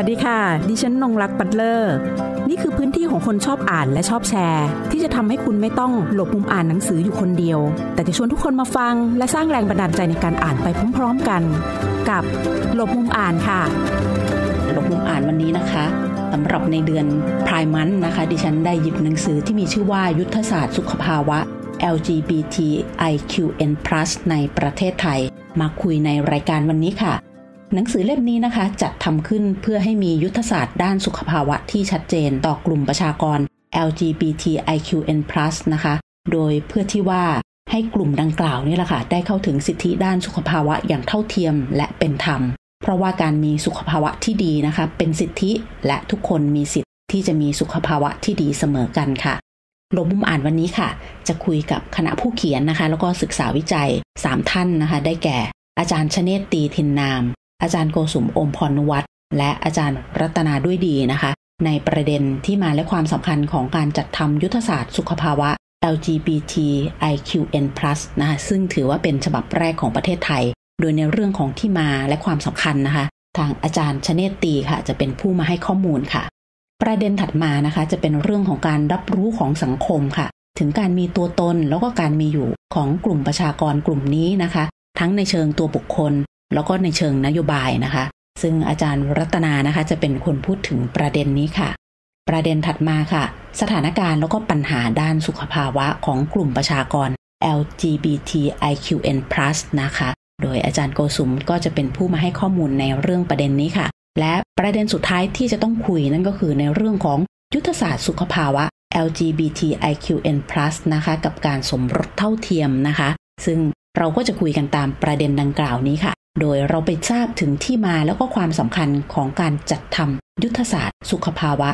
วัสดีค่ะดิฉันนงรักปัตเลอร์นี่คือพื้นที่ของคนชอบอ่านและชอบแชร์ที่จะทำให้คุณไม่ต้องหลบมุมอ่านหนังสืออยู่คนเดียวแต่จะชวนทุกคนมาฟังและสร้างแรงบันดาลใจในการอ่านไปพร้อมๆกันกับหลบมุมอ่านค่ะหลบมุมอ่านวันนี้นะคะสำหรับในเดือนไพร์มันธ์นะคะดิฉันได้หยิบหนังสือที่มีชื่อว่ายุทธศาสตร์สุขภาวะ LGBTIQN+ ในประเทศไทยมาคุยในรายการวันนี้ค่ะหนังสือเล่มนี้นะคะจัดทำขึ้นเพื่อให้มียุทธศาสตร์ด้านสุขภาวะที่ชัดเจนต่อกลุ่มประชากร LGBTIQN+ นะคะโดยเพื่อที่ว่าให้กลุ่มดังกล่าวนี่แหละค่ะได้เข้าถึงสิทธิด้านสุขภาวะอย่างเท่าเทียมและเป็นธรรมเพราะว่าการมีสุขภาวะที่ดีนะคะเป็นสิทธิและทุกคนมีสิทธิ์ที่จะมีสุขภาวะที่ดีเสมอกันค่ะหลบมุมอ่านวันนี้ค่ะจะคุยกับคณะผู้เขียนนะคะแล้วก็ศึกษาวิจัย3ท่านนะคะได้แก่อาจารย์ชเนตตีทินนามอาจารย์โกสุมโอมพรนุวัฒน์และอาจารย์รัตนาด้วยดีนะคะในประเด็นที่มาและความสำคัญของการจัดทำยุทธศาสตร์สุขภาวะ LGBTIQN+ นะคะซึ่งถือว่าเป็นฉบับแรกของประเทศไทยโดยในเรื่องของที่มาและความสำคัญนะคะทางอาจารย์ชเนตตีค่ะจะเป็นผู้มาให้ข้อมูลค่ะประเด็นถัดมานะคะจะเป็นเรื่องของการรับรู้ของสังคมค่ะถึงการมีตัวตนแล้วก็การมีอยู่ของกลุ่มประชากรกลุ่มนี้นะคะทั้งในเชิงตัวบุคคลแล้วก็ในเชิงนโยบายนะคะซึ่งอาจารย์รัตนานะคะจะเป็นคนพูดถึงประเด็นนี้ค่ะประเด็นถัดมาค่ะสถานการณ์แล้วก็ปัญหาด้านสุขภาวะของกลุ่มประชากร LGBTIQN+ นะคะโดยอาจารย์โกสุมก็จะเป็นผู้มาให้ข้อมูลในเรื่องประเด็นนี้ค่ะและประเด็นสุดท้ายที่จะต้องคุยนั่นก็คือในเรื่องของยุทธศาสตร์สุขภาวะ LGBTIQN+ นะคะกับการสมรสเท่าเทียมนะคะซึ่งเราก็จะคุยกันตามประเด็นดังกล่าวนี้ค่ะโดยเราไปทราบถึงที่มาแล้วก็ความสำคัญของการจัดทำยุทธศาสตร์สุขภาวะ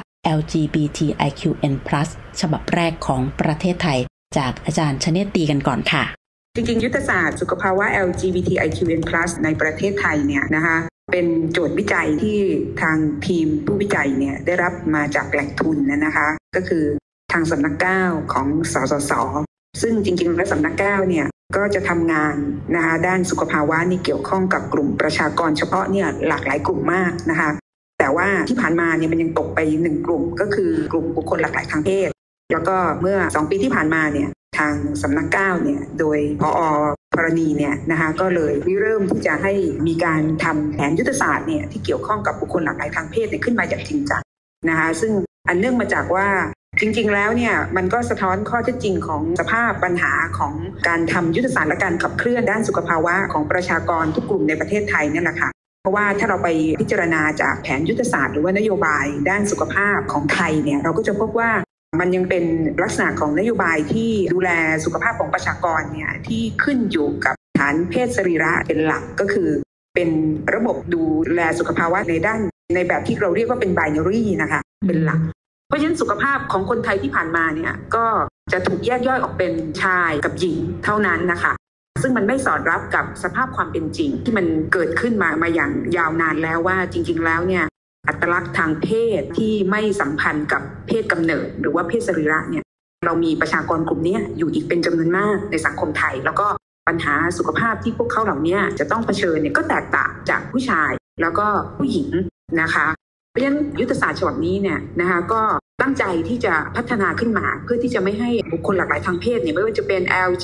LGBTIQN+ ฉบับแรกของประเทศไทยจากอาจารย์ชเนตตีกันก่อนค่ะจริงๆยุทธศาสตร์สุขภาวะ LGBTIQN+ ในประเทศไทยเนี่ยนะคะเป็นโจทย์วิจัยที่ทางทีมผู้วิจัยเนี่ยได้รับมาจากแหล่งทุนนะคะก็คือทางสำนัก9ของสสส.ซึ่งจริงๆแล้วสำนัก9เนี่ยก็จะทำงานนะคะด้านสุขภาวะนี่เกี่ยวข้องกับกลุ่มประชากรเฉพาะเนี่ยหลากหลายกลุ่มมากนะคะแต่ว่าที่ผ่านมาเนี่ยมันยังตกไป1กลุ่มก็คือกลุ่มบุคคลหลากหลายทางเพศแล้วก็เมื่อ2ปีที่ผ่านมาเนี่ยทางสำนัก9เนี่ยโดยผอ.พรณีเนี่ยนะคะก็เลยเริ่มที่จะให้มีการทำแผนยุทธศาสตร์เนี่ยที่เกี่ยวข้องกับบุคคลหลากหลายทางเพศขึ้นมาอย่างจริงจังนะคะซึ่งอันเนื่องมาจากว่าจริงๆแล้วเนี่ยมันก็สะท้อนข้อเท็จจริงของสภาพปัญหาของการทำยุทธศาสตร์และการขับเคลื่อนด้านสุขภาวะของประชากรทุกกลุ่มในประเทศไทยนี่แหละค่ะเพราะว่าถ้าเราไปพิจารณาจากแผนยุทธศาสตร์หรือว่านโยบายด้านสุขภาพของไทยเนี่ยเราก็จะพบว่ามันยังเป็นลักษณะของนโยบายที่ดูแลสุขภาพของประชากรเนี่ยที่ขึ้นอยู่กับฐานเพศสรีระเป็นหลักก็คือเป็นระบบดูแลสุขภาวะในด้านในแบบที่เราเรียกว่าเป็นไบนารีนะคะเป็นหลักเพราะฉะนั้นสุขภาพของคนไทยที่ผ่านมาเนี่ยก็จะถูกแยกย่อยออกเป็นชายกับหญิงเท่านั้นนะคะซึ่งมันไม่สอดรับกับสภาพความเป็นจริงที่มันเกิดขึ้นมาอย่างยาวนานแล้วว่าจริงๆแล้วเนี่ยอัตลักษณ์ทางเพศที่ไม่สัมพันธ์กับเพศกำเนิดหรือว่าเพศสรีระเนี่ยเรามีประชากรกลุ่มนี้อยู่อีกเป็นจำนวนมากในสังคมไทยแล้วก็ปัญหาสุขภาพที่พวกเขาเหล่านี้จะต้องเผชิญเนี่ยก็แตกต่างจากผู้ชายแล้วก็ผู้หญิงนะคะเพราะฉะนั้นยุทธศาสตร์ฉบับนี้เนี่ยนะคะก็ตั้งใจที่จะพัฒนาขึ้นมาเพื่อที่จะไม่ให้บุคคลหลากหลายทางเพศเนี่ยไม่ว่าจะเป็น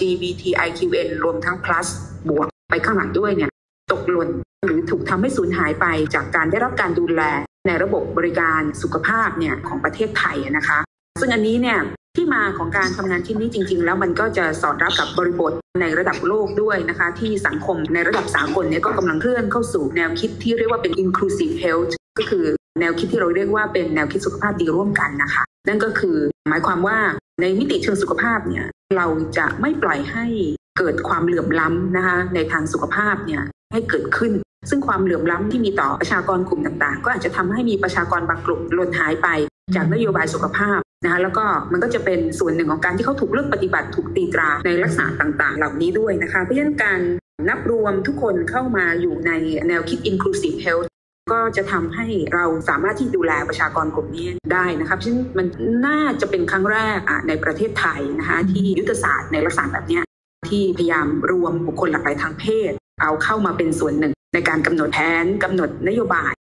LGBTIQN รวมทั้ง plus บวกไปข้างหลังด้วยเนี่ยตกหล่นหรือถูกทำให้สูญหายไปจากการได้รับการดูแลในระบบบริการสุขภาพเนี่ยของประเทศไทยนะคะซึ่งอันนี้เนี่ยที่มาของการทำงานชิ้นนี้จริงๆแล้วมันก็จะสอดรับกับบริบทในระดับโลกด้วยนะคะที่สังคมในระดับสากลเนี่ยก็กำลังเคลื่อนเข้าสู่แนวคิดที่เรียกว่าเป็น inclusive health ก็คือแนวคิดที่เราเรียกว่าเป็นแนวคิดสุขภาพดีร่วมกันนะคะนั่นก็คือหมายความว่าในมิติเชิงสุขภาพเนี่ยเราจะไม่ปล่อยให้เกิดความเหลื่อมล้ำนะคะในทางสุขภาพเนี่ยให้เกิดขึ้นซึ่งความเหลื่อมล้ำที่มีต่อประชากรกลุ่มต่างๆก็อาจจะทำให้มีประชากรบางกลุ่มหล่นหายไปจากนโยบายสุขภาพนะคะแล้วก็มันก็จะเป็นส่วนหนึ่งของการที่เขาถูกเลือกปฏิบัติถูกตีตราในลักษณะต่างๆเหล่านี้ด้วยนะคะเพราะฉะนั้นการนับรวมทุกคนเข้ามาอยู่ในแนวคิด inclusive health ก็จะทำให้เราสามารถที่ดูแลประชากรกลุ่มนี้ได้นะคะเพราะฉะนั้นมันน่าจะเป็นครั้งแรกในประเทศไทยนะคะที่ยุทธศาสตร์ในลักษณะแบบนี้ที่พยายามรวมบุคคลหลากหลายทางเพศเอาเข้ามาเป็นส่วนหนึ่งในการกำหนดแผนกำหนดนโยบาย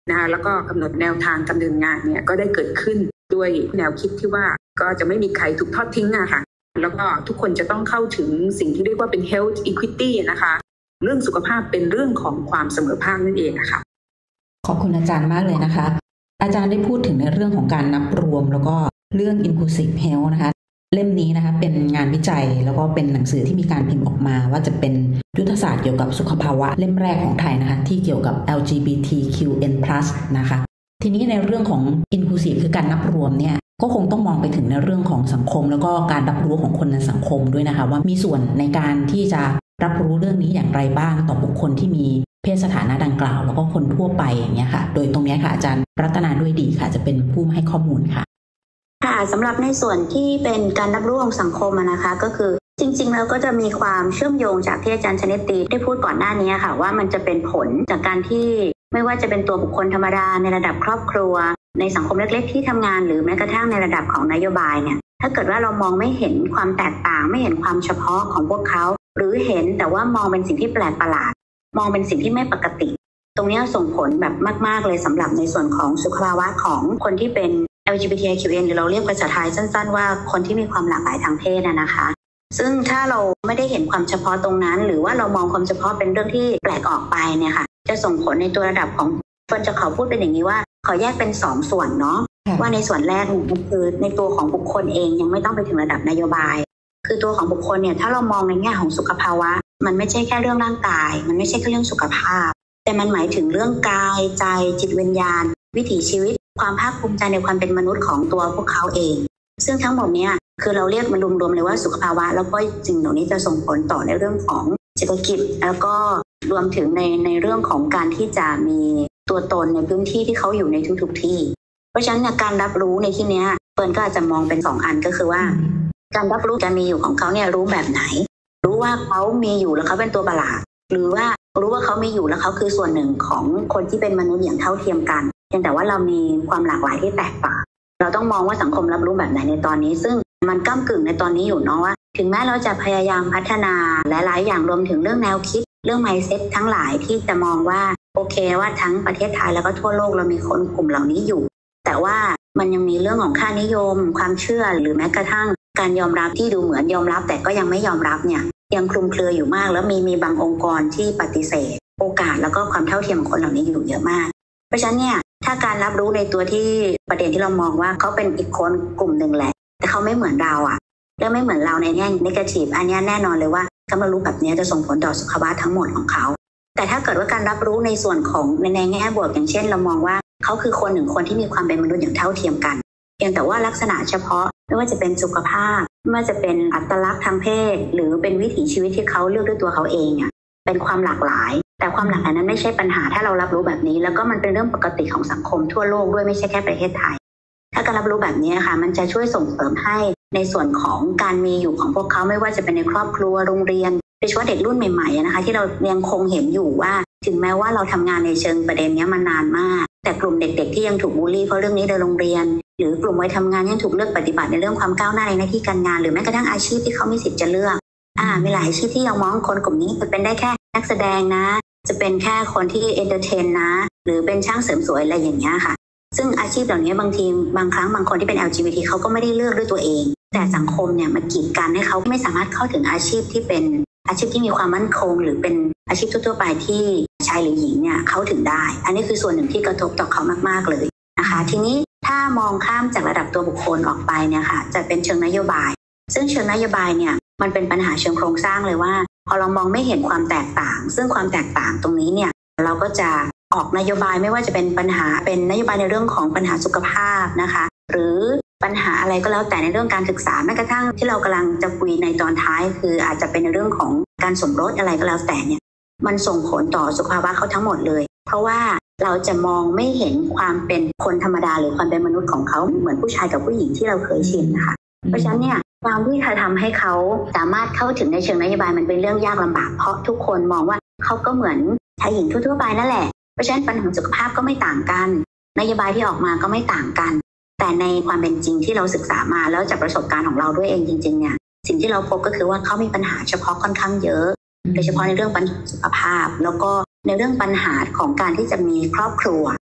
นะคะแล้วก็กำหนดแนวทางดำเนินงานเนี่ยก็ได้เกิดขึ้นด้วยแนวคิดที่ว่าก็จะไม่มีใครถูกทอดทิ้งอะค่ะแล้วก็ทุกคนจะต้องเข้าถึงสิ่งที่เรียกว่าเป็น health equity นะคะเรื่องสุขภาพเป็นเรื่องของความเสมอภาคนั่นเองนะคะขอบคุณอาจารย์มากเลยนะคะอาจารย์ได้พูดถึงในเรื่องของการนับรวมแล้วก็เรื่อง inclusive health นะคะเล่มนี้นะคะเป็นงานวิจัยแล้วก็เป็นหนังสือที่มีการพิมพ์ออกมาว่าจะเป็นยุทธศาสตร์เกี่ยวกับสุขภาวะเล่มแรกของไทยนะคะที่เกี่ยวกับ LGBTQN+ นะคะทีนี้ในเรื่องของ inclusive คือการนับรวมเนี่ยก็คงต้องมองไปถึงในเรื่องของสังคมแล้วก็การรับรู้ของคนในสังคมด้วยนะคะว่ามีส่วนในการที่จะรับรู้เรื่องนี้อย่างไรบ้างต่อบุคคลที่มีเพศสถานะดังกล่าวแล้วก็คนทั่วไปอย่างเงี้ยค่ะโดยตรงนี้ค่ะอาจารย์รัตนาด้วยดีค่ะจะเป็นผู้ให้ข้อมูลค่ะค่ะสำหรับในส่วนที่เป็นการรับรู้ของสังคมนะคะก็คือจริงๆแล้วก็จะมีความเชื่อมโยงจากที่อาจารย์ชเนตตีได้พูดก่อนหน้านี้ค่ะว่ามันจะเป็นผลจากการที่ไม่ว่าจะเป็นตัวบุคคลธรรมดาในระดับครอบครัวในสังคมเล็กๆที่ทำงานหรือแม้กระทั่งในระดับของนโยบายเนี่ยถ้าเกิดว่าเรามองไม่เห็นความแตกต่างไม่เห็นความเฉพาะของพวกเขาหรือเห็นแต่ว่ามองเป็นสิ่งที่แปลกประหลาดมองเป็นสิ่งที่ไม่ปกติตรงนี้ส่งผลแบบมากๆเลยสำหรับในส่วนของสุขภาวะของคนที่เป็น LGBTQN หรือเราเรียกภาษาไทยสั้นๆว่าคนที่มีความหลากหลายทางเพศนะคะซึ่งถ้าเราไม่ได้เห็นความเฉพาะตรงนั้นหรือว่าเรามองความเฉพาะเป็นเรื่องที่แปลกออกไปเนี่ยค่ะจะส่งผลในตัวระดับของคนจะขอพูดเป็นอย่างนี้ว่าขอแยกเป็น2ส่วนเนาะว่าในส่วนแรกมันคือในตัวของบุคคลเองยังไม่ต้องไปถึงระดับนโยบายคือตัวของบุคคลเนี่ยถ้าเรามองในแง่ของสุขภาวะมันไม่ใช่แค่เรื่องร่างกายมันไม่ใช่แค่เรื่องสุขภาพแต่มันหมายถึงเรื่องกายใจจิตวิญญาณวิถีชีวิตความภาคภูมิใจในความเป็นมนุษย์ของตัวพวกเขาเองซึ่งทั้งหมดเนี้ยคือเราเรียกมันรวมๆเลยว่าสุขภาวะแล้วก็สิ่งเหล่านี้จะส่งผลต่อในเรื่องของเศรษฐกิจแล้วก็รวมถึงในเรื่องของการที่จะมีตัวตนในพื้นที่ที่เขาอยู่ในทุกๆที่เพราะฉะนั้นการรับรู้ในที่นี้เฟิร์นก็อาจจะมองเป็น2อันก็คือว่าการรับรู้การมีอยู่ของเขาเนี่ยรู้แบบไหนรู้ว่าเขามีอยู่แล้วเขาเป็นตัวประหลาดหรือว่ารู้ว่าเขามีอยู่แล้วเขาคือส่วนหนึ่งของคนที่เป็นมนุษย์อย่างเท่าเทียมกันเพียงแต่ว่าเรามีความหลากหลายที่แตกต่างเราต้องมองว่าสังคมรับรู้แบบไหนในตอนนี้ซึ่งมันก้ำกึ่งในตอนนี้อยู่เนาะว่าถึงแม้เราจะพยายามพัฒนาหลายๆอย่างรวมถึงเรื่องแนวคิดเรื่อง mindset ทั้งหลายที่จะมองว่าโอเคว่าทั้งประเทศไทยแล้วก็ทั่วโลกเรามีคนกลุ่มเหล่านี้อยู่แต่ว่ามันยังมีเรื่องของค่านิยมความเชื่อหรือแม้กระทั่งการยอมรับที่ดูเหมือนยอมรับแต่ก็ยังไม่ยอมรับเนี่ยยังคลุมเครืออยู่มากแล้วมีบางองค์กรที่ปฏิเสธโอกาสแล้วก็ความเท่าเทียมของคนเหล่านี้อยู่เยอะมากเพราะฉะนั้นเนี่ยถ้าการรับรู้ในตัวที่ประเด็นที่เรามองว่าเขาเป็นอีกคนกลุ่มหนึ่งแหละแต่เขาไม่เหมือนเราอะและไม่เหมือนเราในแง่ negative อันนี้แน่นอนเลยว่าการรับรู้แบบนี้จะส่งผลต่อสุขภาวะทั้งหมดของเขาแต่ถ้าเกิดว่าการรับรู้ในส่วนของในแง่บวกอย่างเช่นเรามองว่าเขาคือคนหนึ่งคนที่มีความเป็นมนุษย์อย่างเท่าเทียมกันเพียงแต่ว่าลักษณะเฉพาะไม่ว่าจะเป็นสุขภาพไม่ว่าจะเป็นอัตลักษณ์ทางเพศหรือเป็นวิถีชีวิตที่เขาเลือกด้วยตัวเขาเองเนี่ยเป็นความหลากหลายแต่ความหลากหลายนั้นไม่ใช่ปัญหาถ้าเรารับรู้แบบนี้แล้วก็มันเป็นเรื่องปกติของสังคมทั่วโลกด้วยไม่ใช่แค่ประเทศไทยถ้าการรับรู้แบบนี้ค่ะมันจะช่วยส่งเสริมให้ในส่วนของการมีอยู่ของพวกเขาไม่ว่าจะเป็นในครอบครัวโรงเรียนโดยเฉพาะเด็กรุ่นใหม่ๆนะคะที่เรายังคงเห็นอยู่ว่าถึงแม้ว่าเราทำงานในเชิงประเด็นนี้มานานมากแต่กลุ่มเด็กๆที่ยังถูกบูลลี่เพราะเรื่องนี้ในโรงเรียนหรือกลุ่มวัยทำงานยังถูกเลือกปฏิบัติในเรื่องความก้าวหน้าในหน้าที่การงานหรือแม้กระทั่งอาชีพที่เขามีสิทธิ์จะเลือกมีหลายอาชีพที่ยังมองคนกลุ่มนี้จะเป็นได้แค่นักแสดงนะจะเป็นแค่คนที่เอนเตอร์เทนนะหรือเป็นช่างเสริมสวยอะไรอย่างเงี้ยค่ะซึ่งอาชีพเหล่านี้บางทีบางครั้งบางคนที่เป็น LGBT เขาก็ไม่ได้เลือกด้วยตัวเองแต่สังคมเนี่ยมันกีดกันให้เขาไม่สามารถเข้าถึงอาชีพที่เป็นอาชีพที่มีความมั่นคงหรือเป็นอาชีพทั่วๆไปที่ชายหรือหญิงเนี่ยเข้าถึงได้อันนี้คือส่วนหนึ่งที่กระทบต่อเขามากๆเลยนะคะทีนี้ถ้ามองข้ามจากระดับตัวบุคคลออกไปเนี่ยค่ะจะเป็นเชิงนโยบายซึ่งเชิงนโยบายเนี่ยมันเป็นปัญหาเชิงโครงสร้างเลยว่าพอเรามองไม่เห็นความแตกต่างซึ่งความแตกต่างตรงนี้เนี่ยเราก็จะออกนโยบายไม่ว่าจะเป็นปัญหาเป็นนโยบายในเรื่องของปัญหาสุขภาพนะคะหรือปัญหาอะไรก็แล้วแต่ในเรื่องการศึกษาแม้กระทั่งที่เรากำลังจะคุยในตอนท้ายคืออาจจะเป็นในเรื่องของการสมรสอะไรก็แล้วแต่เนี่ยมันส่งผลต่อสุขภาวะเขาทั้งหมดเลยเพราะว่าเราจะมองไม่เห็นความเป็นคนธรรมดาหรือความเป็นมนุษย์ของเขาเหมือนผู้ชายกับผู้หญิงที่เราเคยชินนะคะเพราะฉะนั้นเนี่ยความที่จะทำให้เขาสามารถเข้าถึงในเชิงนโยบายมันเป็นเรื่องยากลำบากเพราะทุกคนมองว่าเขาก็เหมือนชายหญิงทั่วๆไปนั่นแหละเพราะฉะนั้นปัญหาสุขภาพก็ไม่ต่างกันนโยบายที่ออกมาก็ไม่ต่างกันแต่ในความเป็นจริงที่เราศึกษามาแล้วจากประสบการณ์ของเราด้วยเองจริงๆเนี่ยสิ่งที่เราพบก็คือว่าเขามีปัญหาเฉพาะค่อนข้างเยอะโดยเฉพาะในเรื่องปัญหาสุขภาพแล้วก็ในเรื่องปัญหาของการที่จะมีครอบครัว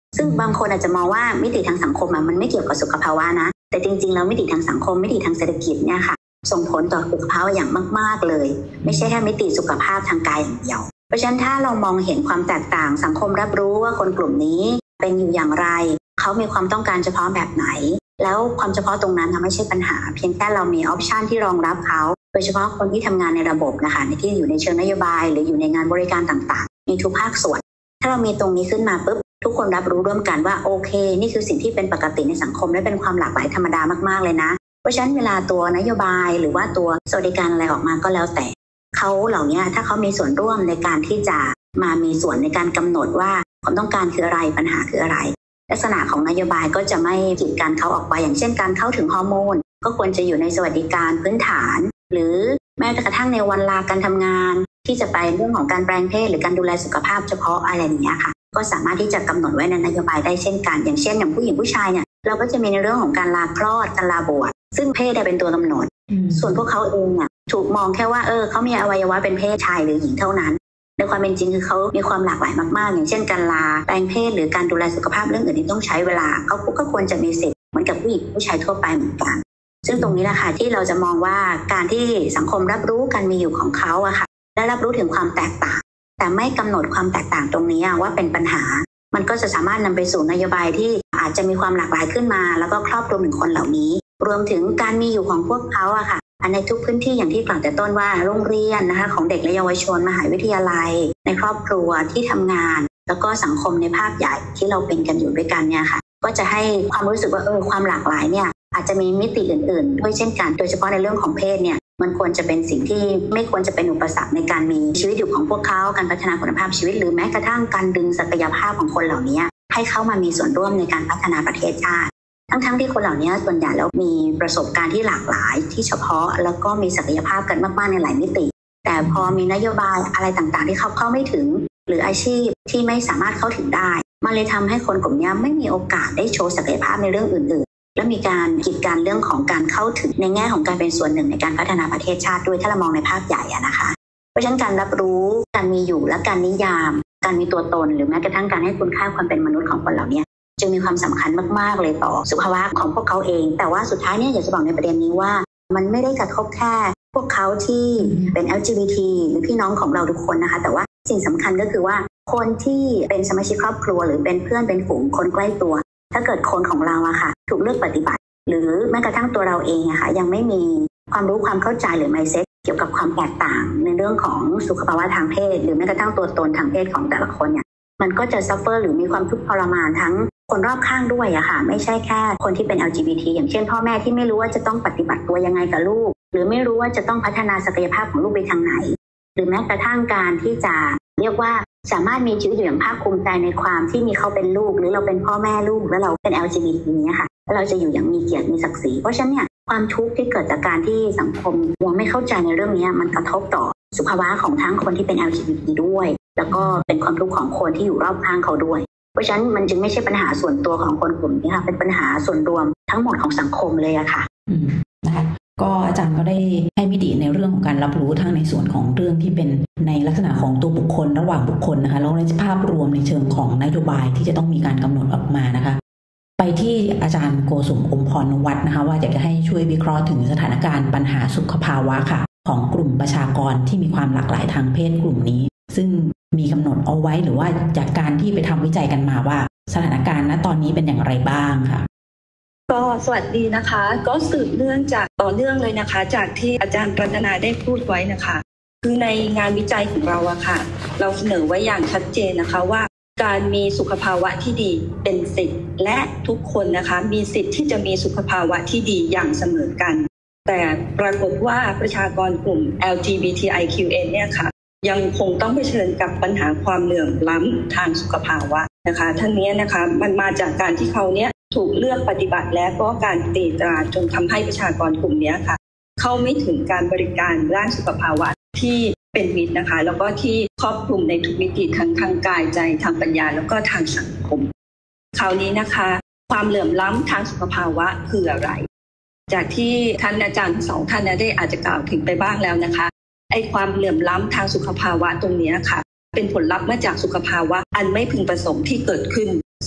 ซึ่งบางคนอาจจะมองว่ามิติทางสังคมมันไม่เกี่ยวกับสุขภาวะนะแต่จริงๆแล้วมิติทางสังคมมิติทางเศรษฐกิจเนี่ยค่ะส่งผลต่อสุขภาวะอย่างมากๆเลยไม่ใช่แค่มิติสุขภาพทางกายอย่างเดียวเพราะฉะนั้นถ้าเรามองเห็นความแตกต่างสังคมรับรู้ว่าคนกลุ่มนี้เป็นอยู่อย่างไรเขามีความต้องการเฉพาะแบบไหนแล้วความเฉพาะตรงนั้นไม่ใช่ปัญหาเพียงแค่เรามีออปชันที่รองรับเขาโดยเฉพาะคนที่ทำงานในระบบนะคะในที่อยู่ในเชิงนโยบายหรืออยู่ในงานบริการต่างๆมีทุกภาคส่วนถ้าเรามีตรงนี้ขึ้นมาปุ๊บทุกคนรับรู้ร่วมกันว่าโอเคนี่คือสิ่งที่เป็นปกติในสังคมและเป็นความหลากหลายธรรมดามากๆเลยนะเพราะฉะนั้นเวลาตัวนโยบายหรือว่าตัวสวัสดิการอะไรออกมาก็แล้วแต่เขาเหล่านี้ถ้าเขามีส่วนร่วมในการที่จะมามีส่วนในการกำหนดว่าความต้องการคืออะไรปัญหาคืออะไรลักษณะของนโยบายก็จะไม่กีดกันเขาออกไปอย่างเช่นการเข้าถึงฮอร์โมนก็ควรจะอยู่ในสวัสดิการพื้นฐานหรือแม้กระทั่งในวันลาการทำงานที่จะไปเรื่องของการแปลงเพศหรือการดูแลสุขภาพเฉพาะอะไรอย่างเงี้ยค่ะก็สามารถที่จะกำหนดไว้ในนโยบายได้เช่นกันอย่างเช่นอย่างผู้หญิงผู้ชายเนี่ยเราก็จะมีในเรื่องของการลาคลอดการลาบวชซึ่งเพศเป็นตัวกำหนดส่วนพวกเขาเองเนี่ยถูกมองแค่ว่าเขามีอวัยวะเป็นเพศชายหรือหญิงเท่านั้นในความเป็นจริงคือเขามีความหลากหลายมากๆอย่างเช่นการลาแปลงเพศหรือการดูแลสุขภาพเรื่องอื่นที่ต้องใช้เวลาเขาก็ควรจะมีสิทธิ์เหมือนกับผู้หญิงผู้ชายทั่วไปเหมือนกันซึ่งตรงนี้แหละค่ะที่เราจะมองว่าการที่สังคมรับรู้การมีอยู่ของเขาอะค่ะและรับรู้ถึงความแตกต่างแต่ไม่กำหนดความแตกต่างตรงนี้ว่าเป็นปัญหามันก็จะสามารถนำไปสู่นโยบายที่อาจจะมีความหลากหลายขึ้นมาแล้วก็ครอบคลุมถึงคนเหล่านี้รวมถึงการมีอยู่ของพวกเขาอะค่ะในทุกพื้นที่อย่างที่กล่าวแต่ต้นว่าโรงเรียนนะคะของเด็กและเยาวชนมหาวิทยาลัยในครอบครัวที่ทำงานแล้วก็สังคมในภาพใหญ่ที่เราเป็นกันอยู่ด้วยกันเนี่ยค่ะก็จะให้ความรู้สึกว่าความหลากหลายเนี่ยอาจจะมีมิติอื่นๆด้วยเช่นกันโดยเฉพาะในเรื่องของเพศเนี่ยมันควรจะเป็นสิ่งที่ไม่ควรจะเป็นอุปสรรคในการมีชีวิตอยู่ของพวกเขาการพัฒนาคุณภาพชีวิตหรือแม้กระทั่งการดึงศักยภาพของคนเหล่านี้ให้เข้ามามีส่วนร่วมในการพัฒนาประเทศชาติทั้งที่คนเหล่านี้ส่วนใหญ่แล้วมีประสบการณ์ที่หลากหลายที่เฉพาะแล้วก็มีศักยภาพกันมากๆในหลายมิติแต่พอมีนโยบายอะไรต่างๆที่เขาเข้าไม่ถึงหรืออาชีพที่ไม่สามารถเข้าถึงได้มันเลยทำให้คนกลุ่มนี้ไม่มีโอกาสได้โชว์ศักยภาพในเรื่องอื่นๆและมีการกีดกันเรื่องของการเข้าถึงในแง่ของการเป็นส่วนหนึ่งในการพัฒนาประเทศชาติด้วยถ้าเรามองในภาพใหญ่นะคะเพราะฉะนั้นการรับรู้การมีอยู่และการนิยามการมีตัวตนหรือแม้กระทั่งการให้คุณค่าความเป็นมนุษย์ของคนเหล่านี้จึงมีความสำคัญมากๆเลยต่อสุขภาวะของพวกเขาเองแต่ว่าสุดท้ายเนี่ยอยากจะบอกในประเด็นนี้ว่ามันไม่ได้กระทบแค่พวกเขาที่เป็น LGBT หรือพี่น้องของเราทุกคนนะคะแต่ว่าสิ่งสำคัญก็คือว่าคนที่เป็นสมาชิกครอบครัวหรือเป็นเพื่อนเป็นฝูงคนใกล้ตัวถ้าเกิดคนของเราอะค่ะถูกเลือกปฏิบัติหรือแม้กระทั่งตัวเราเองอะค่ะยังไม่มีความรู้ความเข้าใจหรือ mindset เกี่ยวกับความแตกต่างในเรื่องของสุขภาวะทางเพศหรือแม้กระทั่งตัวตนทางเพศของแต่ละคนเนี่ยมันก็จะซัฟเฟอร์หรือมีความทุกข์ทรมานทั้งคนรอบข้างด้วยอะค่ะไม่ใช่แค่คนที่เป็น LGBT อย่างเช่นพ่อแม่ที่ไม่รู้ว่าจะต้องปฏิบัติตัวยังไงกับลูกหรือไม่รู้ว่าจะต้องพัฒนาศักยภาพของลูกไปทางไหนหรือแม้กระทั่งการที่จะเรียกว่าสามารถมีชีวิตอยู่อย่างภาคภูมิใจในความที่มีเขาเป็นลูกหรือเราเป็นพ่อแม่ลูกแล้วเราเป็น LGBT เนี่ยค่ะแล้วเราจะอยู่อย่างมีเกียรติมีศักดิ์ศรีเพราะฉะนั้นเนี่ยความทุกข์ที่เกิดจากการที่สังคมยังไม่เข้าใจในเรื่องนี้มันกระทบต่อสุขภาวะของทั้งคนที่เป็น LGBT ด้วยแล้วก็เป็นความทุกข์ของคนที่อยู่รอบข้างเขาด้วยเพราะฉะนั้นมันจึงไม่ใช่ปัญหาส่วนตัวของคนกลุ่มนี้ค่ะเป็นปัญหาส่วนรวมทั้งหมดของสังคมเลยอะค่ะนะคะก็อาจารย์ก็ได้ให้มิติในเรื่องของการรับรู้ทั้งในส่วนของเรื่องที่เป็นในลักษณะของตัวบุคคลระหว่างบุคคลนะคะแล้วในภาพรวมในเชิงของนโยบายที่จะต้องมีการกำหนดออกมานะคะไปที่อาจารย์โกสุมอมพรวัฒน์นะคะว่าอยากจะให้ช่วยวิเคราะห์ถึงสถานการณ์ปัญหาสุขภาวะค่ะของกลุ่มประชากรที่มีความหลากหลายทางเพศกลุ่มนี้ซึ่งมีกำหนดเอาไว้หรือว่าจากการที่ไปทำวิจัยกันมาว่าสถานการณ์ณตอนนี้เป็นอย่างไรบ้างค่ะก็สวัสดีนะคะก็สืบเนื่องจากต่อเนื่องเลยนะคะจากที่อาจารย์รัตนาได้พูดไว้นะคะคือในงานวิจัยของเราอะค่ะเราเสนอไว้อย่างชัดเจนนะคะว่าการมีสุขภาวะที่ดีเป็นสิทธิ์และทุกคนนะคะมีสิทธิ์ที่จะมีสุขภาวะที่ดีอย่างเสมอกันแต่ปรากฏว่าประชากรกลุ่ม LGBTIQN เนี่ยค่ะยังคงต้องเผชิญกับปัญหาความเหลื่อมล้ำทางสุขภาวะนะคะทั้งนี้นะคะมันมาจากการที่เขาเนี่ยถูกเลือกปฏิบัติและก็การตีตราจนทำให้ประชากรกลุ่มนี้ค่ะเข้าไม่ถึงการบริการด้านสุขภาวะที่เป็นมิตรนะคะแล้วก็ที่ครอบคลุมในทุกมิติทั้งทางกายใจทางปัญญาแล้วก็ทางสังคมคราวนี้นะคะความเหลื่อมล้ำทางสุขภาวะคืออะไรจากที่ท่านอาจารย์สองท่านได้อาจจะกล่าวถึงไปบ้างแล้วนะคะไอ้ความเหลื่อมล้ำทางสุขภาวะตรงนี้ค่ะเป็นผลลัพธ์มาจากสุขภาวะอันไม่พึงประสงค์ที่เกิดขึ้น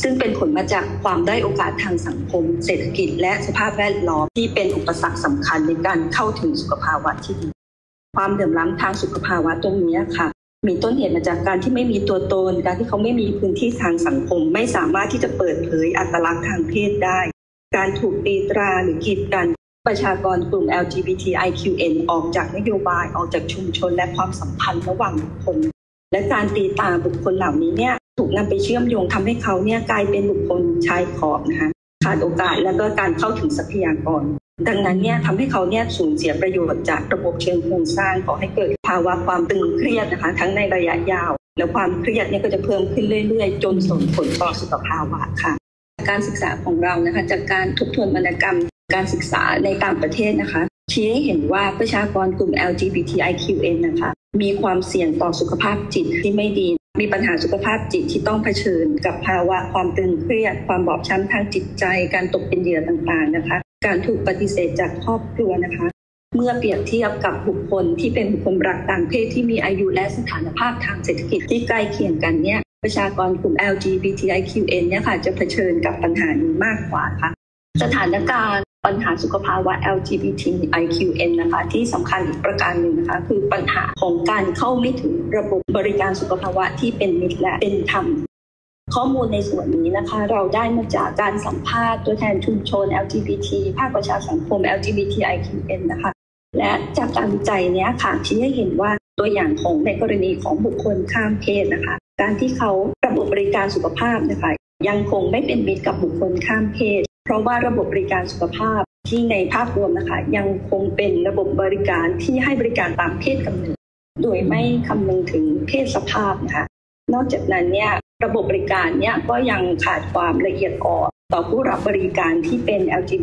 ซึ่งเป็นผลมาจากความด้อยโอกาสทางสังคมเศรษฐกิจและสภาพแวดล้อมที่เป็นอุปสรรคสำคัญในการเข้าถึงสุขภาวะที่ดีความเหลื่อมล้ำทางสุขภาวะตรงนี้ค่ะมีต้นเหตุมาจากการที่ไม่มีตัวตนการที่เขาไม่มีพื้นที่ทางสังคมไม่สามารถที่จะเปิดเผยอัตลักษณ์ทางเพศได้การถูกตีตราหรือกีดกันประชากรกลุ่ม LGBTIQN ออกจากนโยบายออกจากชุมชนและความสัมพันธ์ระหว่างบุคคลและการตีตราบุคคลเหล่านี้เนี่ยถูกนำไปเชื่อมโยงทำให้เขาเนี่ยกลายเป็นบุคคลชายขอบนะคะขาดโอกาสและก็การเข้าถึงทรัพยากรดังนั้นเนี่ยทำให้เขาเนี่ยสูญเสียประโยชน์จากระบบเชิงโครงสร้างก่อให้เกิดภาวะความตึงเครียดนะคะทั้งในระยะยาวและความเครียดเนี่ยก็จะเพิ่มขึ้นเรื่อยๆจนส่งผลต่อสุขภาวะค่ะการศึกษาของเรานะคะจากการทบทวนวรรณกรรมการศึกษาในต่างประเทศนะคะชี้ให้เห็นว่าประชากรกลุ่ม LGBTIQN นะคะมีความเสี่ยงต่อสุขภาพจิตที่ไม่ดีมีปัญหาสุขภาพจิตที่ต้องเผชิญกับภาวะความตึงเครียดความบอบช้ำทางจิตใจการตกเป็นเหยื่อต่างๆนะคะการถูกปฏิเสธจากครอบครัวนะคะเมื่อเปรียบเทียบกับบุคคลที่เป็นบุคคลรักต่างเพศที่มีอายุและสถานภาพทางเศรษฐกิจที่ใกล้เคียงกันเนี่ยประชากรกลุ่ม LGBTIQN เนี่ยค่ะจะเผชิญกับปัญหานี้มากกว่าค่ะสถานการณ์ปัญหาสุขภาวะ LGBTIQN นะคะที่สำคัญอีกประการหนึ่งนะคะคือปัญหาของการเข้าไม่ถึงระบบบริการสุขภาวะที่เป็นมิตรและเป็นธรรมข้อมูลในส่วนนี้นะคะเราได้มาจากการสัมภาษณ์ตัวแทนชุมชน LGBT ภาคประชาสังคม LGBTIQN นะคะและจากการวิจัยนี้ค่ะชี้ให้เห็นว่าตัวอย่างของในกรณีของบุคคลข้ามเพศนะคะการที่เขาระบบบริการสุขภาพนะคะยังคงไม่เป็นมิตรกับบุคคลข้ามเพศเพราะว่าระบบบริการสุขภาพที่ในภาพรวมนะคะยังคงเป็นระบบบริการที่ให้บริการตามเพศกำเนิดโดยไม่คำนึงถึงเพศสภาพนะคะนอกจากนั้นเนี่ยระบบบริการเนี่ยก็ยังขาดความละเอียดอ่อนต่อผู้รับบริการที่เป็น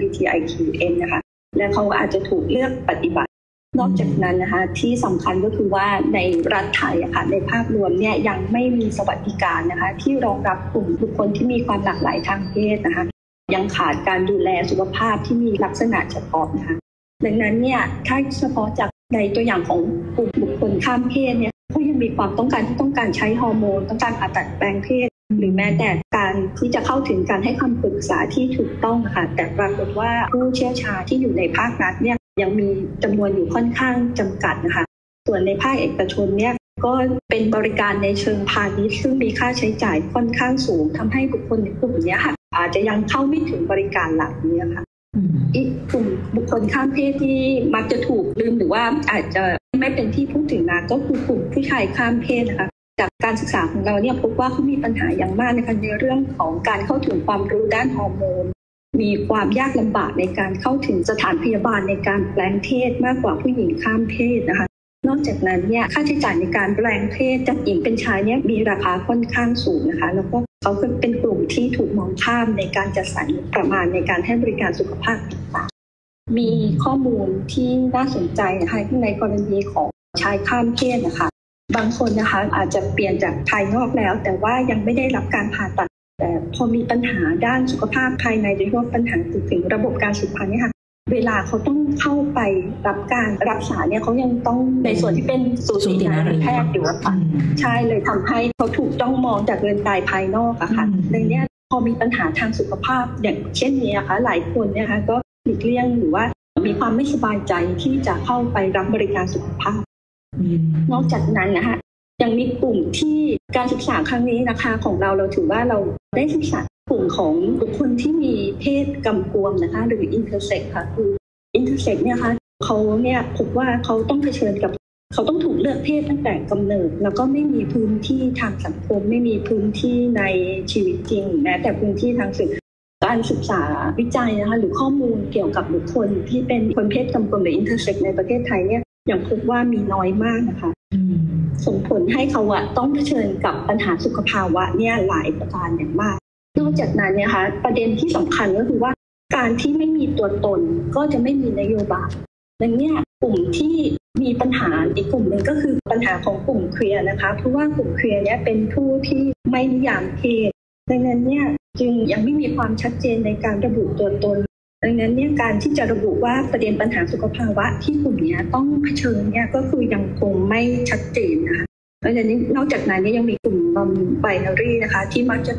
LGBTIQN นะคะและเขาอาจจะถูกเลือกปฏิบัตินอกจากนั้นนะคะที่สำคัญก็คือว่าในรัฐไทยค่ะในภาพรวมเนี่ยยังไม่มีสวัสดิการนะคะที่รองรับกลุ่มบุคคลที่มีความหลากหลายทางเพศนะคะยังขาดการดูแลสุขภาพที่มีลักษณะเฉพาะนะคะดังนั้นเนี่ยถ้าเฉพาะจากในตัวอย่างของกลุ่มบุคคลข้ามเพศเนี่ยก็ยังมีความต้องการที่ต้องการใช้ฮอร์โมนต้องการผ่าตัดแปลงเพศหรือแม้แต่การที่จะเข้าถึงการให้คำปรึกษาที่ถูกต้องค่ะแต่ปรากฏว่าผู้เชี่ยวชาญที่อยู่ในภาครัฐเนี่ยยังมีจำนวนอยู่ค่อนข้างจำกัดนะคะส่วนในภาคเอกชนเนี่ยก็เป็นบริการในเชิงพาณิชย์ซึ่งมีค่าใช้จ่ายค่อนข้างสูงทำให้บุคคลในกลุ่มนี้ค่ะอาจจะยังเข้าไม่ถึงบริการเหล่านี้ค่ะอีกกลุ่มบุคคลข้ามเพศที่มักจะถูกลืมหรือว่าอาจจะไม่เป็นที่พูดถึงนะก็คือกลุ่มผู้ชายข้ามเพศนะคะจากการศึกษาของเราเนี่ยพบว่าเขามีปัญหาอย่างมากในเรื่องของการเข้าถึงความรู้ด้านฮอร์โมนมีความยากลำบากในการเข้าถึงสถานพยาบาลในการแปลงเพศมากกว่าผู้หญิงข้ามเพศนะคะนอกจากนั้นเนี่ยค่าใช้จ่ายในการแปลงเพศจากหญิงเป็นชายเนี่ยมีราคาค่อนข้างสูงนะคะแล้วก็เขาเป็นกลุ่มที่ถูกมองข้ามในการจัดสรรงบประมาณในการให้บริการสุขภาพต่างๆมีข้อมูลที่น่าสนใจนะคะในกรณีของชายข้ามเพศนะคะบางคนนะคะอาจจะเปลี่ยนจากภายนอกแล้วแต่ว่ายังไม่ได้รับการผ่าตัดแต่พอมีปัญหาด้านสุขภาพภายในโดยเฉพาะปัญหาถึงระบบการสืบพันธุ์เนี่ยค่ะเวลาเขาต้องเข้าไปรับการรักษาเนี่ยเขายังต้องในส่วนที่เป็นสูตินรีแพทย์อยู่ค่ะใช่เลยทำให้เขาถูกต้องมองจากเรือนกายภายนอกอะค่ะในเนี้ยพอมีปัญหาทางสุขภาพอย่างเช่นนี้นะคะหลายคนเนี่ยค่ะก็หลีกเลี่ยงหรือว่ามีความไม่สบายใจที่จะเข้าไปรับบริการสุขภาพนอกจากนั้นนะคะยังมีกลุ่มที่การศึกษาครั้งนี้นะคะของเราถือว่าเราได้ศึกษากลุ่มของบุคคลที่มีเพศกำกวมนะคะหรือ intersex ค่ะคือ intersex เนี่ยค่ะเขาเนี่ยพบว่าเขาต้องเผชิญกับเขาต้องถูกเลือกเพศตั้งแต่กำเนิดแล้วก็ไม่มีพื้นที่ทางสังคมไม่มีพื้นที่ในชีวิตจริงแม้แต่พื้นที่ทางการศึกษาวิจัยนะคะหรือข้อมูลเกี่ยวกับบุคคลที่เป็นคนเพศกำกวมหรือ intersex ในประเทศไทยเนี่ยยังพบว่ามีน้อยมากนะคะส่งผลให้เขาต้องเผชิญกับปัญหาสุขภาวะเนี่ยหลายประการอย่างมากนอกจากนั้นเนี่ยค่ะประเด็นที่สำคัญก็คือว่าการที่ไม่มีตัวตนก็จะไม่มีนโยบายดังนี้กลุ่มที่มีปัญหาอีกกลุ่มหนึ่งก็คือปัญหาของกลุ่มเคลียร์นะคะเพราะว่ากลุ่มเคลียร์เนี่ยเป็นผู้ที่ไม่นิยามเพศดังนั้นเนี่ยจึงยังไม่มีความชัดเจนในการระบุตัวตนดังนั้นเนี่ยการที่จะระบุว่าประเด็นปัญหาสุขภาวะที่กลุ่มนี้ต้องเผชิญเนี่ยก็คือยังคงไม่ชัดเจนนะคะแล้วจากนี้นอกจากนั้นยังมีกลุ่มนอนไบนารีนะคะที่มักจะถูก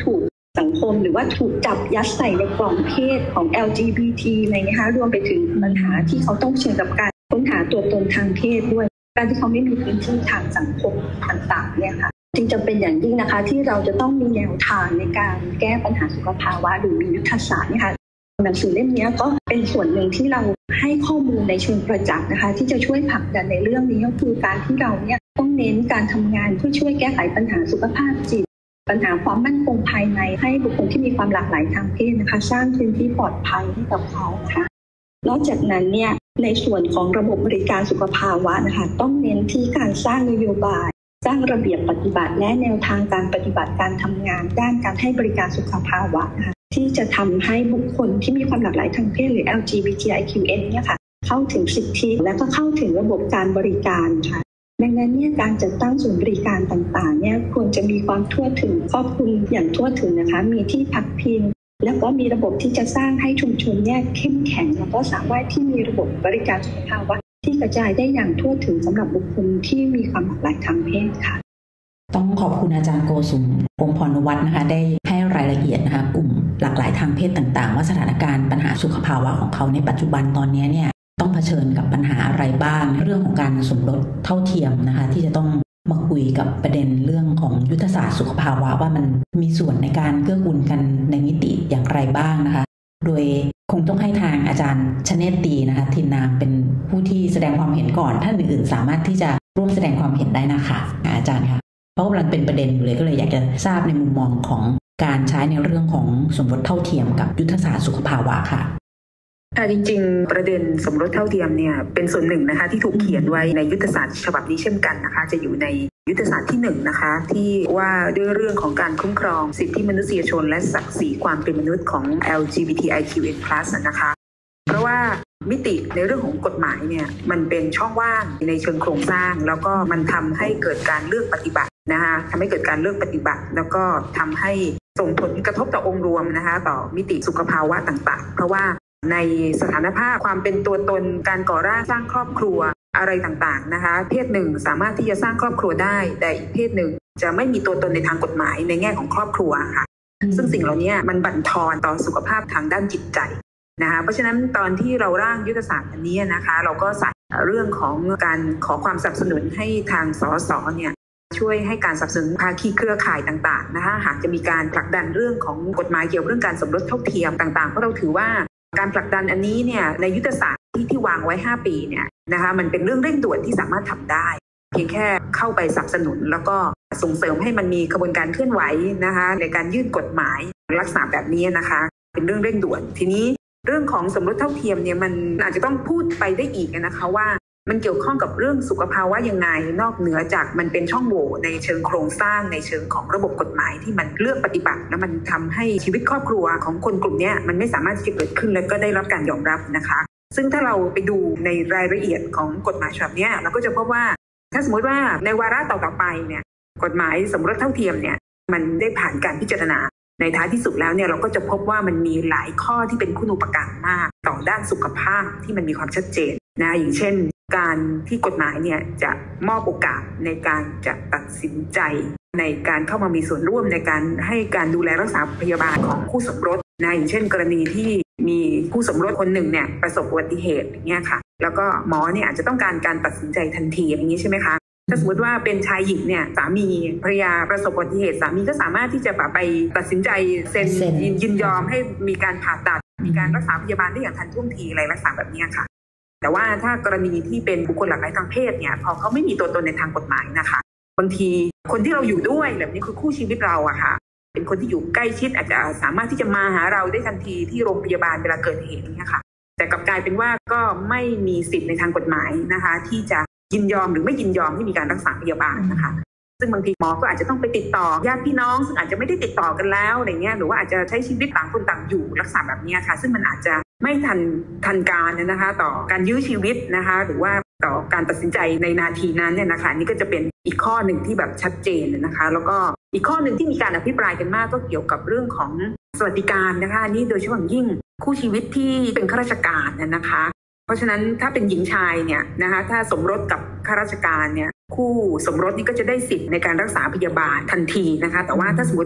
สังคมหรือว่าถูกจับยัดใส่ในกล่องเพศของ LGBT อะไรเงี้ยค่ะรวมไปถึงปัญหาที่เขาต้องเผชิญกับการค้นหาตัวตนทางเพศด้วยการที่เขาไม่มีพื้นที่ทางสังคมต่างๆเนี่ยค่ะจึงจำเป็นอย่างยิ่งนะคะที่เราจะต้องมีแนวทางในการแก้ปัญหาสุขภาวะหรือมียุทธศาสตร์เนี่ยค่ะหนังสือเล่มนี้ก็เป็นส่วนหนึ่งที่เราให้ข้อมูลในเชิงประจักษ์นะคะที่จะช่วยผลักดันในเรื่องนี้ก็คือการที่เราเนี่ยต้องเน้นการทำงานเพื่อช่วยแก้ไขปัญหาสุขภาพจิตปัญหาความมั่นคงภายในให้บุคคลที่มีความหลากหลายทางเพศนะคะสร้างพื้นที่ปลอดภัยให้กับเขาค่ะนอกจากนั้นเนี่ยในส่วนของระบบบริการสุขภาวะนะคะต้องเน้นที่การสร้างนโยบายสร้างระเบียบปฏิบัติและแนวทางการปฏิบัติการทำงานด้านการให้บริการสุขภาวะนะคะที่จะทำให้บุคคลที่มีความหลากหลายทางเพศหรือ LGBTIQN เนี่ยค่ะเข้าถึงสิทธิและก็เข้าถึงระบบการบริการค่ะดังนั้นเนี่ยการจัดตั้งศูนย์บริการต่างๆเนี่ยควรจะมีความทั่วถึงครอบคลุมอย่างทั่วถึงนะคะมีที่พักพิงแล้วก็มีระบบที่จะสร้างให้ชุมชนเนี่ยเข้มแข็งแล้วก็สามารถที่มีระบบบริการสุขภาวะที่กระจายได้อย่างทั่วถึงสำหรับบุคคลที่มีความหลากหลายทางเพศค่ะต้องขอบคุณอาจารย์โกสุมพงษ์พรวัฒน์นะคะได้ให้รายละเอียดนะคะกลุ่มหลากหลายทางเพศต่างๆว่าสถานการณ์ปัญหาสุขภาวะของเขาในปัจจุบันตอนนี้เนี่ยต้องเผชิญกับปัญหาอะไรบ้างเรื่องของการสมรสเท่าเทียมนะคะที่จะต้องมาคุยกับประเด็นเรื่องของยุทธศาสตร์สุขภาวะว่ามันมีส่วนในการเกื้อกูลกันในมิติอย่างไรบ้างนะคะโดยคงต้องให้ทางอาจารย์ชเนตตีนะคะทินนามเป็นผู้ที่แสดงความเห็นก่อนท่านอื่นๆสามารถที่จะร่วมแสดงความเห็นได้นะคะอาจารย์ค่ะเพราะกำลังเป็นประเด็นอยู่เลยก็เลยอยากจะทราบในมุมมองของการใช้ในเรื่องของสมรสเท่าเทียมกับยุทธศาสตร์สุขภาวะค่ะจริงๆประเด็นสมรสเท่าเทียมเนี่ยเป็นส่วนหนึ่งนะคะที่ถูกเขียนไว้ในยุทธศาสตร์ฉบับนี้เช่นกันนะคะจะอยู่ในยุทธศาสตร์ที่1นะคะที่ว่าด้วยเรื่องของการคุ้มครองสิทธิมนุษยชนและศักดิ์ศรีความเป็นมนุษย์ของ LGBTIQN+ นะคะเพราะว่ามิติในเรื่องของกฎหมายเนี่ยมันเป็นช่องว่างในเชิงโครงสร้างแล้วก็มันทำให้เกิดการเลือกปฏิบัตินะคะทำให้เกิดการเลือกปฏิบัติแล้วก็ทำให้ส่งผลกระทบต่อองค์รวมนะคะต่อมิติสุขภาวะต่างๆเพราะว่าในสถานภาพความเป็นตัวตนการก่อร่างสร้างครอบครัวอะไรต่างๆนะคะเพศหนึ่งสามารถที่จะสร้างครอบครัวได้แต่อีกเพศหนึ่งจะไม่มีตัวตนในทางกฎหมายในแง่ของครอบครัวค่ะซึ่งสิ่งเหล่านี้มันบั่นทอนต่อสุขภาพทางด้านจิตใจนะคะเพราะฉะนั้นตอนที่เราร่างยุทธศาสตร์อันนี้นะคะเราก็ใส่เรื่องของการขอความสนับสนุนให้ทางสสเนี่ยช่วยให้การสนับสนุนภาคีเครือข่ายต่างๆนะคะหากจะมีการผลักดันเรื่องของกฎหมายเกี่ยวกับเรื่องการสมรสเท่าเทียมต่างๆเพราะเราถือว่าการผลักดันอันนี้เนี่ยในยุทธศาสตร์ที่วางไว้5ปีเนี่ยนะคะมันเป็นเรื่องเร่งด่วนที่สามารถทำได้เพียงแค่เข้าไปสนับสนุนแล้วก็ส่งเสริมให้มันมีกระบวนการเคลื่อนไหวนะคะในการยื่นกฎหมายลักษณะแบบนี้นะคะเป็นเรื่องเร่งด่วนทีนี้เรื่องของสมรสเท่าเทียมเนี่ยมันอาจจะต้องพูดไปได้อีกนะคะว่ามันเกี่ยวข้องกับเรื่องสุขภาวะยังไงนอกเหนือจากมันเป็นช่องโหว่ในเชิงโครงสร้างในเชิงของระบบกฎหมายที่มันเลือกปฏิบัติแล้วมันทำให้ชีวิตครอบครัวของคนกลุ่มนี้มันไม่สามารถที่จะเกิดขึ้นและก็ได้รับการยอมรับนะคะซึ่งถ้าเราไปดูในรายละเอียดของกฎหมายฉบับนี้เราก็จะพบว่าถ้าสมมติว่าในวาระต่อๆไปเนี่ยกฎหมายสมรสเท่าเทียมเนี่ยมันได้ผ่านการพิจารณาในท้ายที่สุดแล้วเนี่ยเราก็จะพบว่ามันมีหลายข้อที่เป็นคุณูปการมากต่อด้านสุขภาพที่มันมีความชัดเจนนะอย่างเช่นการที่กฎหมายเนี่ยจะมอบโอกาสในการจะตัดสินใจในการเข้ามามีส่วนร่วมในการให้การดูแลรักษาพยาบาลของคู่สมรสนะอย่างเช่นกรณีที่มีคู่สมรสคนหนึ่งเนี่ยประสบอุบัติเหตุอย่างเงี้ยค่ะแล้วก็หมอเนี่ยอาจจะต้องการการตัดสินใจทันทีอย่างนี้ใช่ไหมคะถ้าสมมติว่าเป็นชายหญิงเนี่ยสามีภรรยาประสบอุบัติเหตุสามีก็สามารถที่จะไปตัดสินใจเซ็นยินยอมให้มีการผ่าตัดมีการรักษาพยาบาลได้อย่างทันท่วงทีอะไรลักษณะแบบนี้ค่ะแต่ว่าถ้ากรณีที่เป็นบุคคลหลากหลายทางเพศเนี่ยพอเขาไม่มีตัวตนในทางกฎหมายนะคะบางทีคนที่เราอยู่ด้วยแบบนี้คือคู่ชีวิตเราอะค่ะเป็นคนที่อยู่ใกล้ชิดอาจจะสามารถที่จะมาหาเราได้ทันทีที่โรงพยาบาลเวลาเกิดเหตุนี้ค่ะแต่กลับกลายเป็นว่าก็ไม่มีสิทธิ์ในทางกฎหมายนะคะที่จะยินยอมหรือไม่ยินยอมให้มีการรักษาพยาบาลนะคะซึ่งบางทีหมอก็อาจจะต้องไปติดต่อญาติพี่น้องซึ่งอาจจะไม่ได้ติดต่อกันแล้วอะไรเงี้ยหรือว่าอาจจะใช้ชีวิตต่างคนต่างอยู่ลักษณะแบบนี้ค่ะซึ่งมันอาจจะไม่ทันการนะคะต่อการยื้อชีวิตนะคะหรือว่าต่อการตัดสินใจในนาทีนั้นเนี่ยนะคะนี่ก็จะเป็นอีกข้อหนึ่งที่แบบชัดเจนนะคะแล้วก็อีกข้อหนึ่งที่มีการอภิปรายกันมากก็เกี่ยวกับเรื่องของสวัสดิการนะคะนี่โดยเฉพาะยิ่งคู่ชีวิตที่เป็นข้าราชการนะคะเพราะฉะนั้นถ้าเป็นหญิงชายเนี่ยนะคะถ้าสมรสกับข้าราชการเนี่ยคู่สมรสนี่ก็จะได้สิทธิ์ในการรักษาพยาบาลทันทีนะคะแต่ว่าถ้าสมมติว่า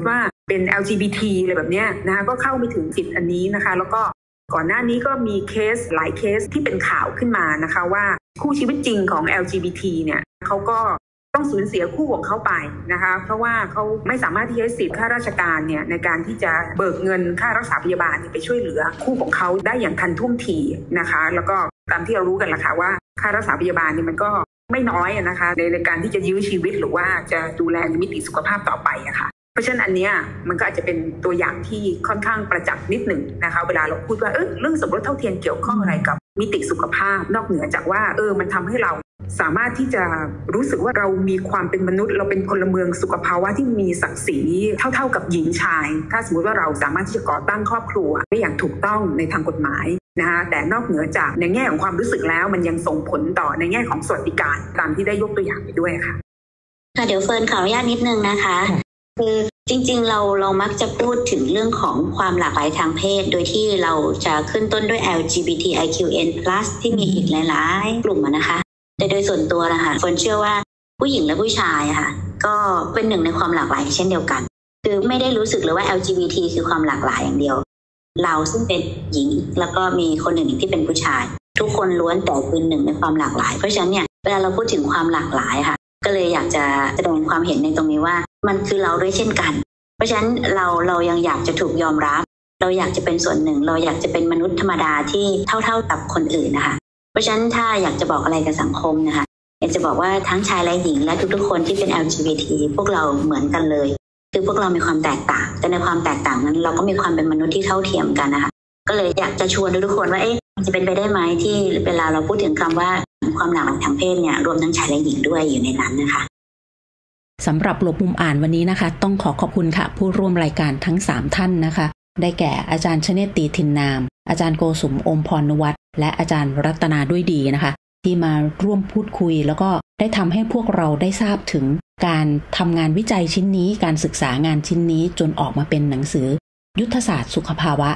เป็น LGBT อะไรแบบนี้นะคะก็เข้าไม่ถึงสิทธิ์อันนี้นะคะแล้วก็ก่อนหน้านี้ก็มีเคสหลายเคสที่เป็นข่าวขึ้นมานะคะว่าคู่ชีวิตจริงของ LGBT เนี่ยเขาก็ต้องสูญเสียคู่ของเขาไปนะคะเพราะว่าเขาไม่สามารถที่จะใช้สิทธิค่าราชการเนี่ยในการที่จะเบิกเงินค่ารักษาพยาบาลไปช่วยเหลือคู่ของเขาได้อย่างทันท่วงทีนะคะแล้วก็ตามที่เรารู้กันล่ะค่ะว่าค่ารักษาพยาบาลนี่มันก็ไม่น้อยนะคะในการที่จะยื้อชีวิตหรือว่าจะดูแลมิติสุขภาพต่อไปอะค่ะเพราะฉะนั้นอันเนี้ยมันก็อาจจะเป็นตัวอย่างที่ค่อนข้างประจักษ์นิดหนึ่งนะคะเวลาเราพูดว่าเรื่องสมรสเท่าเทียมเกี่ยวข้องอะไรกับมิติสุขภาพนอกเหนือจากว่ามันทำให้เราสามารถที่จะรู้สึกว่าเรามีความเป็นมนุษย์เราเป็นพลเมืองสุขภาวะที่มีศักดิ์ศรีเท่ากับหญิงชายถ้าสมมติว่าเราสามารถที่จะก่อตั้งครอบครัวได้อย่างถูกต้องในทางกฎหมายนะคะแต่นอกเหนือจากในแง่ของความรู้สึกแล้วมันยังส่งผลต่อในแง่ของสวัสดิการตามที่ได้ยกตัวอย่างไปด้วยค่ะเดี๋ยวเฟิร์นขออนุญาตนิดนึงนะคะคือจริงๆเรามักจะพูดถึงเรื่องของความหลากหลายทางเพศโดยที่เราจะขึ้นต้นด้วย LGBTIQN+ ที่มีอีกหลายๆกลุ่มนะคะแต่โดยส่วนตัวนะคะเฟิร์นเชื่อว่าผู้หญิงและผู้ชายค่ะก็เป็นหนึ่งในความหลากหลายเช่นเดียวกันคือไม่ได้รู้สึกเลยว่า LGBT คือความหลากหลายอย่างเดียวเราซึ่งเป็นหญิงแล้วก็มีคนหนึ่งที่เป็นผู้ชายทุกคนล้วนแต่เป็นหนึ่งในความหลากหลายเพราะฉะนั้นเนี่ยเวลาเราพูดถึงความหลากหลายค่ะก็เลยอยากจะแสดงความเห็นในตรงนี้ว่ามันคือเราด้วยเช่นกันเพราะฉะนั้นเรายังอยากจะถูกยอมรับเราอยากจะเป็นส่วนหนึ่งเราอยากจะเป็นมนุษย์ธรรมดาที่เท่ากับคนอื่นนะคะเพราะฉะนั้นถ้าอยากจะบอกอะไรกับสังคมนะคะอยากจะบอกว่าทั้งชายและหญิงและทุกๆคนที่เป็น LGBT พวกเราเหมือนกันเลยคือพวกเรามีความแตกต่างแต่ในความแตกต่างนั้นเราก็มีความเป็นมนุษย์ที่เท่าเทียมกันนะคะก็เลยอยากจะชวนทุกคนว่ามันจะเป็นไปได้ไหมที่เวลาเราพูดถึงคำว่าความหลากหลายทางเพศเนี่ยรวมทั้งชายและหญิงด้วยอยู่ในนั้นนะคะสำหรับหลบมุมอ่านวันนี้นะคะต้องขอบคุณค่ะผู้ร่วมรายการทั้ง3ท่านนะคะได้แก่อาจารย์ชเนตตีทินนามอาจารย์โกสุมอมพรวัฒน์และอาจารย์รัตนาด้วยดีนะคะที่มาร่วมพูดคุยแล้วก็ได้ทำให้พวกเราได้ทราบถึงการทำงานวิจัยชิ้นนี้การศึกษางานชิ้นนี้จนออกมาเป็นหนังสือยุทธศาสตร์สุขภาวะ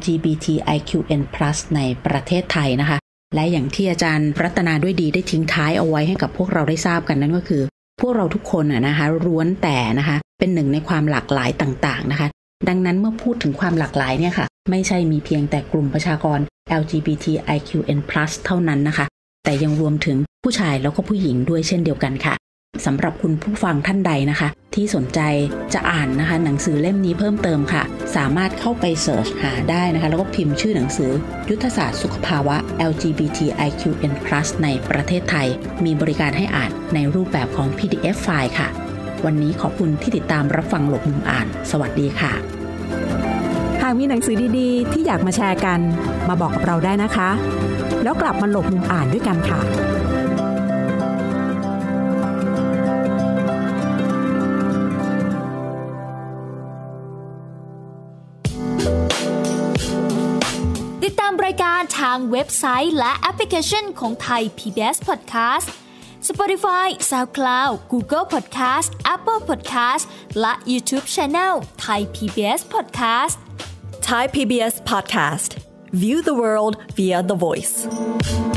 LGBTIQN+ ในประเทศไทยนะคะและอย่างที่อาจารย์รัตนาด้วยดีได้ทิ้งท้ายเอาไว้ให้กับพวกเราได้ทราบกันนั่นก็คือพวกเราทุกคนนะคะล้วนแต่นะคะเป็นหนึ่งในความหลากหลายต่างๆนะคะดังนั้นเมื่อพูดถึงความหลากหลายเนี่ยค่ะไม่ใช่มีเพียงแต่กลุ่มประชากร LGBTIQN+ เท่านั้นนะคะแต่ยังรวมถึงผู้ชายแล้วก็ผู้หญิงด้วยเช่นเดียวกันค่ะสำหรับคุณผู้ฟังท่านใดนะคะที่สนใจจะอ่านนะคะหนังสือเล่มนี้เพิ่มเติมค่ะสามารถเข้าไปเสิร์ชหาได้นะคะแล้วก็พิมพ์ชื่อหนังสือยุทธศาสตร์สุขภาวะ LGBTIQN+ ในประเทศไทยมีบริการให้อ่านในรูปแบบของ PDF ไฟล์ค่ะวันนี้ขอบคุณที่ติดตามรับฟังหลบมุมอ่านสวัสดีค่ะหากมีหนังสือดีๆที่อยากมาแชร์กันมาบอกกับเราได้นะคะแล้วกลับมาหลบมุมอ่านด้วยกันค่ะติดตามรายการทางเว็บไซต์และแอปพลิเคชันของไทย PBS Podcast Spotify, SoundCloud, Google Podcast, Apple Podcast และ YouTube Channel Thai PBS Podcast Thai PBS Podcast View the world via the voice